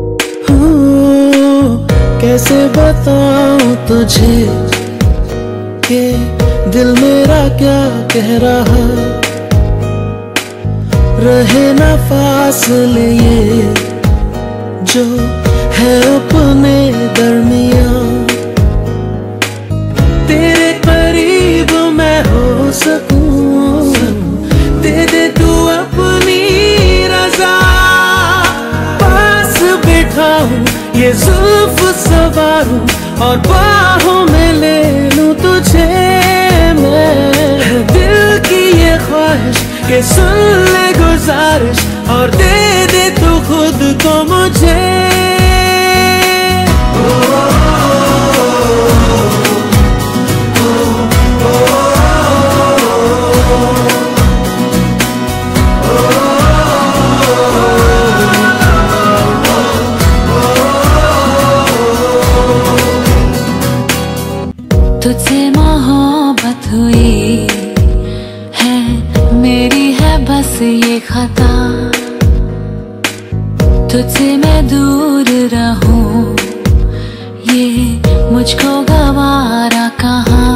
कैसे बताऊं तुझे कि दिल मेरा क्या कह रहा, रहे ना फासले ये जो है अपने दरमियां। तेरे करीब मैं हो सकूं, दे दे तू अपनी रजा। पास बिठाऊं ये जुल्फ सवारूं और बाहों में ले लूं तुझे मैं। दिल की ये ख्वाहिश के सुन ले गुजारिश और दे दे तू खुद को मुझे। तुझसे मोहब्बत हुई है, मेरी है बस ये खता। तुझसे मैं दूर रहूं ये मुझको गवारा कहाँ।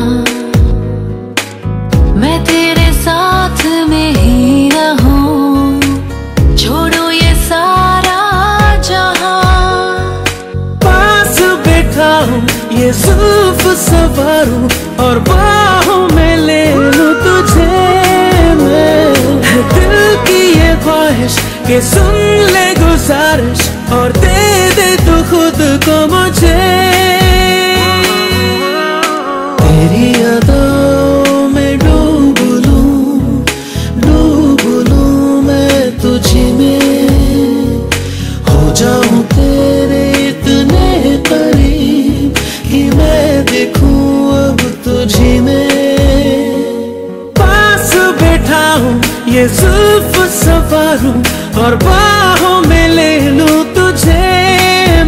मैं तेरे साथ में ही रहूं, छोड़ो ये सारा जहां। पास बैठाऊं ये जुल्फ सवारूं और बाहों में ले लूं तुझे मैं। दिल की ये ख्वाहिश के सुन ले गुजारिश और दे दे तू खुद को मुझे। तेरी अदाओं में डूब लूं मैं तुझी में, हो जाऊं तेरे इतने करीब कि मैं देखूं अब तुझी में। पास बैठाऊं ये जुल्फ सवारूं और बाहों में ले लूं तुझे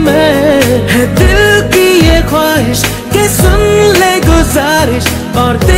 मैं। है दिल की ये ख्वाहिश के सुन ले गुजारिश और